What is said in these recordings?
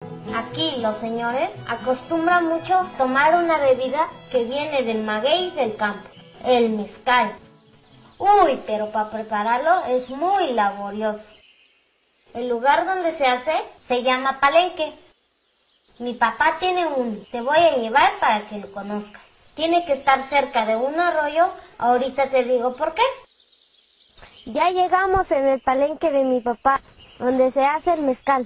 Aquí los señores acostumbran mucho tomar una bebida que viene del maguey del campo, el mezcal. Uy, pero para prepararlo es muy laborioso. El lugar donde se hace se llama palenque. Mi papá tiene uno, te voy a llevar para que lo conozcas. Tiene que estar cerca de un arroyo, ahorita te digo por qué. Ya llegamos en el palenque de mi papá, donde se hace el mezcal.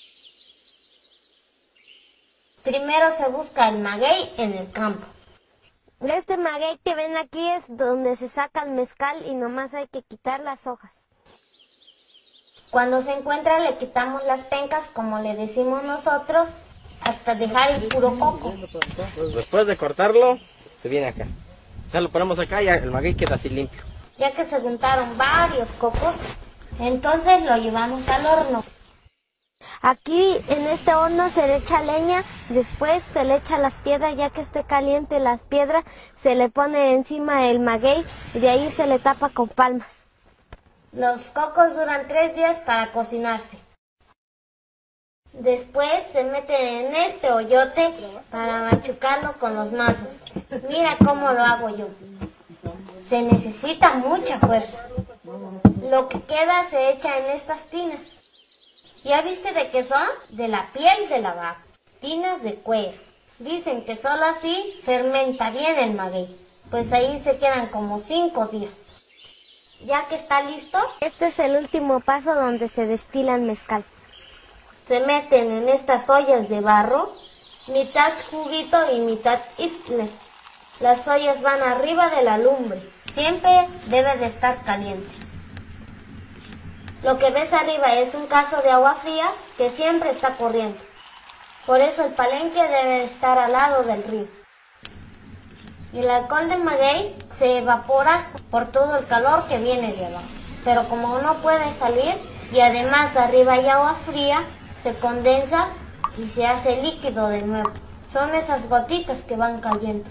Primero se busca el maguey en el campo. Este maguey que ven aquí es donde se saca el mezcal y nomás hay que quitar las hojas. Cuando se encuentra le quitamos las pencas, como le decimos nosotros, hasta dejar el puro coco. Después de cortarlo, se viene acá. O sea, lo ponemos acá y el maguey queda así limpio. Ya que se juntaron varios cocos, entonces lo llevamos al horno. Aquí en este horno se le echa leña, después se le echa las piedras, ya que esté caliente las piedras, se le pone encima el maguey y de ahí se le tapa con palmas. Los cocos duran 3 días para cocinarse. Después se meten en este hoyote para machucarlo con los mazos. Mira cómo lo hago yo. Se necesita mucha fuerza. Lo que queda se echa en estas tinas. ¿Ya viste de qué son? De la piel de la vaca. Tinas de cuero. Dicen que solo así fermenta bien el maguey. Pues ahí se quedan como 5 días. Ya que está listo, Este es el último paso donde se destila el mezcal. se meten en estas ollas de barro, mitad juguito y mitad isle. Las ollas van arriba de la lumbre. Siempre debe de estar caliente. Lo que ves arriba es un cazo de agua fría que siempre está corriendo. Por eso el palenque debe estar al lado del río. El alcohol del maguey se evapora por todo el calor que viene de abajo. Pero como no puede salir y además arriba hay agua fría, se condensa y se hace líquido de nuevo. Son esas gotitas que van cayendo.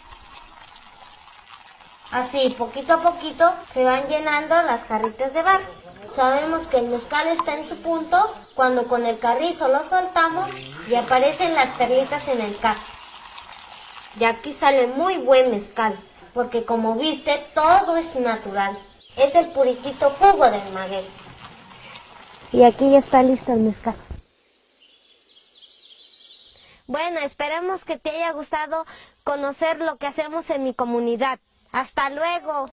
Así, poquito a poquito, se van llenando las jarritas de barro. Sabemos que el mezcal está en su punto cuando con el carrizo lo soltamos y aparecen las perlitas en el cazo. Y aquí sale muy buen mezcal, porque como viste, todo es natural. Es el puritito jugo del maguey. Y aquí ya está listo el mezcal. Bueno, esperemos que te haya gustado conocer lo que hacemos en mi comunidad. ¡Hasta luego!